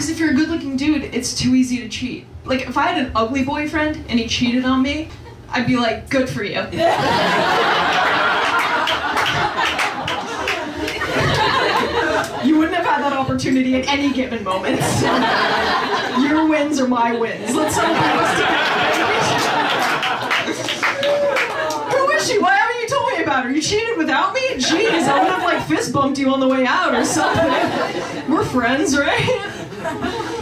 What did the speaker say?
Because if you're a good-looking dude, it's too easy to cheat. Like, if I had an ugly boyfriend and he cheated on me, I'd be like, good for you. You wouldn't have had that opportunity at any given moment. So your wins are my wins. Let's celebrate this together. Who is she? Why haven't you told me about her? You cheated without me? Jeez, I would have like fist bumped you on the way out or something. We're friends, right?